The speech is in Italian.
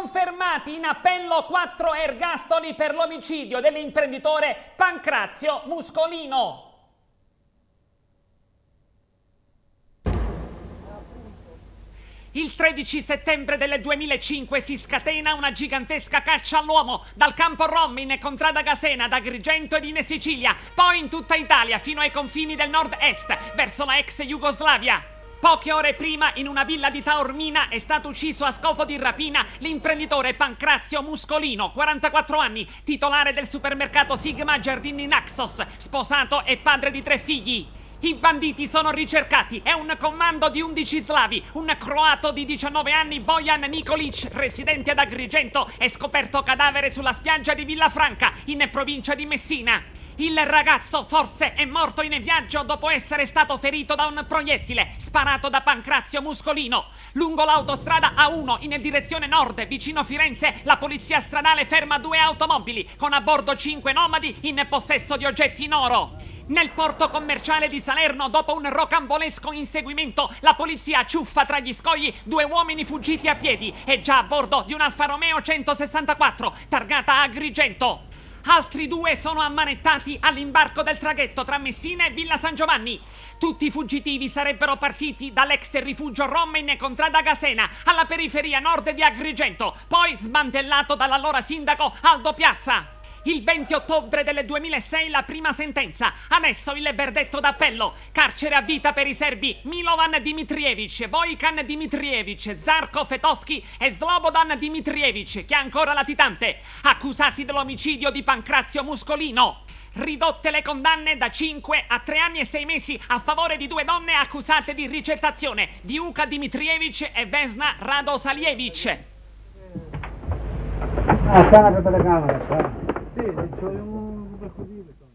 Confermati in appello 4 ergastoli per l'omicidio dell'imprenditore Pancrazio Muscolino. Il 13 settembre del 2005 si scatena una gigantesca caccia all'uomo dal campo Rom in contrada Gasena, ad Agrigento ed in Sicilia, poi in tutta Italia fino ai confini del nord-est, verso la ex Jugoslavia. Poche ore prima, in una villa di Taormina, è stato ucciso a scopo di rapina l'imprenditore Pancrazio Muscolino, 44 anni, titolare del supermercato Sigma Giardini Naxos, sposato e padre di 3 figli. I banditi sono ricercati, è un comando di 11 slavi, un croato di 19 anni, Bojan Nikolic, residente ad Agrigento, è scoperto cadavere sulla spiaggia di Villafranca, in provincia di Messina. Il ragazzo forse è morto in viaggio dopo essere stato ferito da un proiettile sparato da Pancrazio Muscolino. Lungo l'autostrada A1 in direzione nord, vicino Firenze, la polizia stradale ferma 2 automobili con a bordo 5 nomadi in possesso di oggetti in oro. Nel porto commerciale di Salerno, dopo un rocambolesco inseguimento, la polizia ciuffa tra gli scogli 2 uomini fuggiti a piedi e già a bordo di un Alfa Romeo 164 targata Agrigento. Altri 2 sono ammanettati all'imbarco del traghetto tra Messina e Villa San Giovanni. Tutti i fuggitivi sarebbero partiti dall'ex rifugio Rom in contrada Gasena, alla periferia nord di Agrigento, poi smantellato dall'allora sindaco Aldo Piazza. Il 20 ottobre del 2006 la prima sentenza, adesso il verdetto d'appello, carcere a vita per i serbi Milovan Dimitrijevic, Vojkan Dimitrijevic, Zarko Fetoschi e Slobodan Dimitrijevic, che è ancora latitante, accusati dell'omicidio di Pancrazio Muscolino. Ridotte le condanne da 5 a 3 anni e 6 mesi a favore di 2 donne accusate di ricettazione, Diuka Dimitrijevic e Vesna Radosaljevic. Sta una telecamera, sì, c'ho un